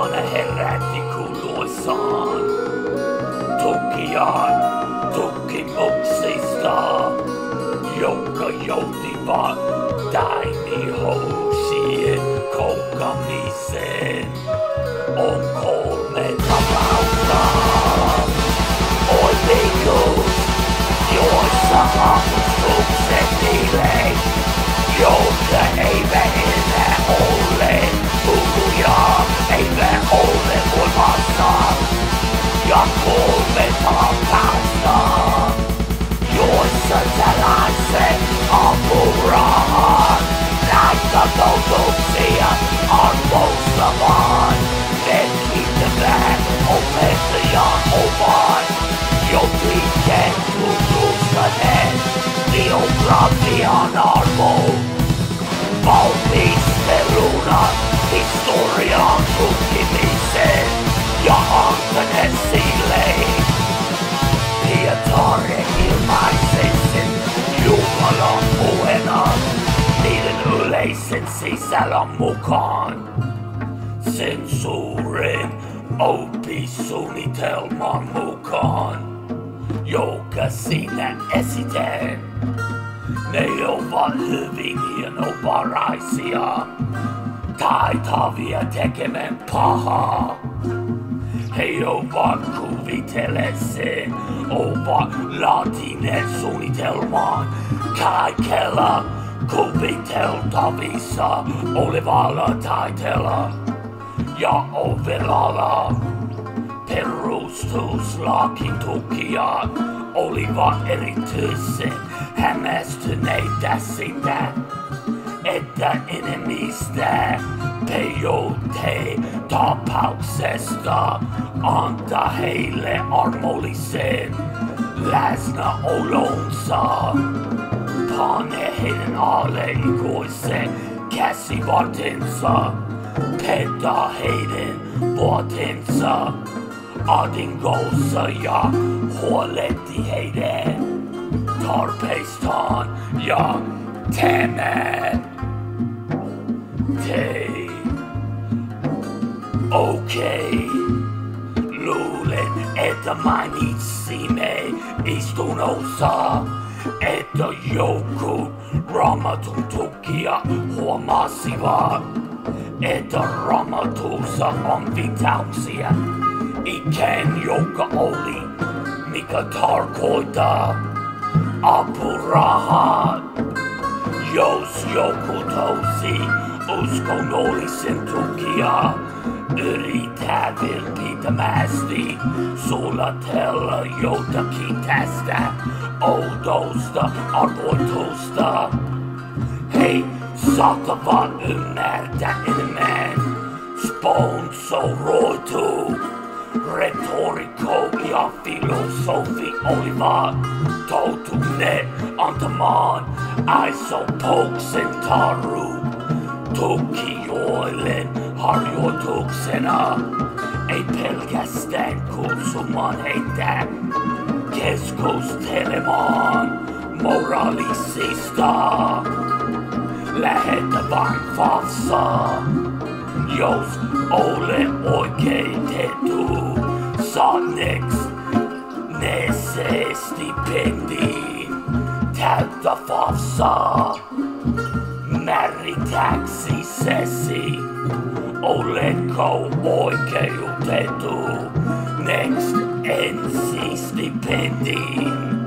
Aina herätti kuluissaan tutkimuksista, jotka johtivat taimihousien koukamiseen. On 3 tapausta. On viikos, joissa avustukset niille, jotka eivät enää ole kuluja, eivät ole voimassa. Ja 3 tapausta, joissa tällaisen apurahan näitä koulutuksia arvostamaan. Merkittävät opettajan ovat jo pitkään tuttustaneet biografian arvoon. Valmisteluna historian tutkimiseen ja antaneet sille Pietarin ilmaisen Jumalan puheena niiden yleisen sisällön mukaan. Sensuurin opisuunnitelman mukaan, joka sinä esitän. Ne ovat hyvin hienovaraisia, taitavia tekemään pahaa. He ovat kuvitellessaan, ovat laatineet suunnitelmaan kaikella kuviteltavissa olevalla taiteella ja ovellalla. Perustuslakin tukijat olivat erityisen hämmästyneitä sitä, että enemmistö pejote-tapauksesta antaa heille armollisen läsnäolonsa. Pane heidän alekuisen käsivartensa, petä heidän vuotensa ahdingossa ja huolehti heidän tarpeistaan ja tämä tei. Okei, luulen, että mainitsimme istunnossa, että joku Raamatun tukija huomasivat, että Raamatussa on viittauksia ikään joka oli, mikä tarkoittaa apurahat. Jos joku tosi uskonnollisen tukija yrittää vilpittömästi sulatella jotakin tästä oudosta arvoitusta, he saattavat ymmärtää enemmän. Sponsoroitu retorikko ja filosofi olivat tottuneet antamaan aisopouksen taru tukijoille harjoituksena, ei pelkästään kutsumaan heitä keskustelemaan moraalisista. Lähetä vain falsaa. Jos ole oikeutettu saaneeksi ne se stipendi täyttä falsaa. Määritäksesi, oletko oikeutettu next ensi stipendiin.